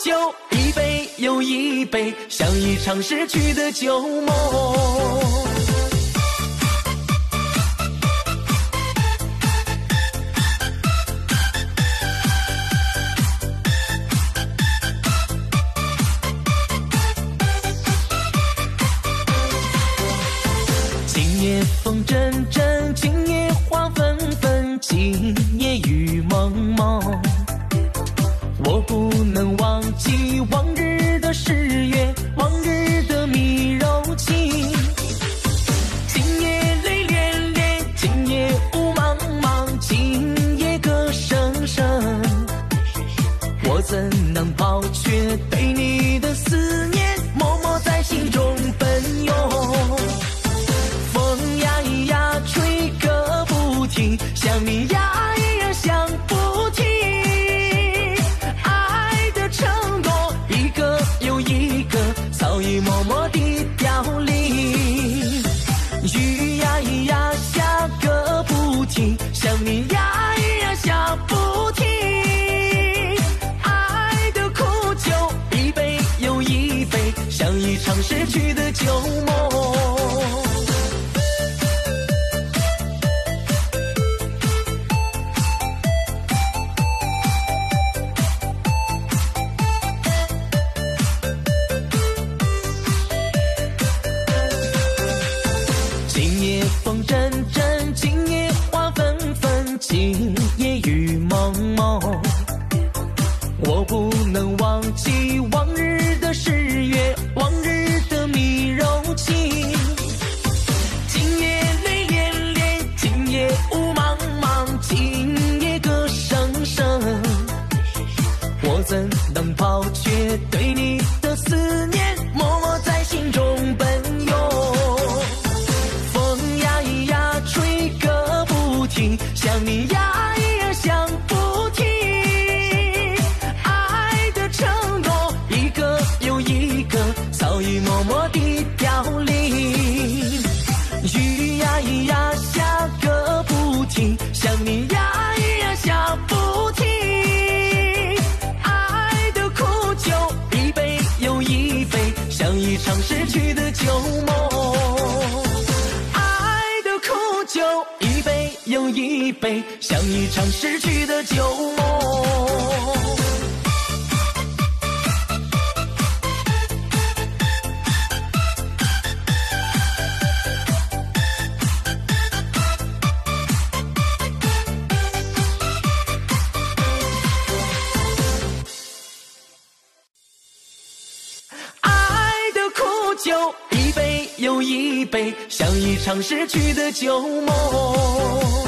酒，一杯又一杯，像一场逝去的旧梦。今夜风阵阵，今夜花纷纷，今夜雨蒙蒙。我不能忘记往日的誓约，往日的蜜柔情。今夜泪涟涟，今夜雾茫茫，今夜歌声声。我怎能抛却对你的思念，默默在心中奔涌。风呀呀吹个不停，想你呀依然想不停。早已默默地凋零，雨呀呀下个不停，想你呀依然下不停。爱的苦酒，一杯又一杯，像一场逝去的旧梦。风阵阵，今夜花纷纷，今夜雨蒙蒙。我不能忘记往日的誓约，往日的蜜柔情。今夜泪涟涟，今夜雾茫茫，今夜歌声声。我怎能抛却对你的思念，默默在心中奔涌。想你呀依然想不停，爱的承诺一个又一个，早已默默地凋零。雨呀呀下个不停，想你呀依然下不停。爱的苦酒，一杯又一杯，像一场逝去的旧梦。爱的苦酒，一杯又一杯，像一场逝去的旧梦。爱的苦酒，一杯又一杯，像一场逝去的旧梦。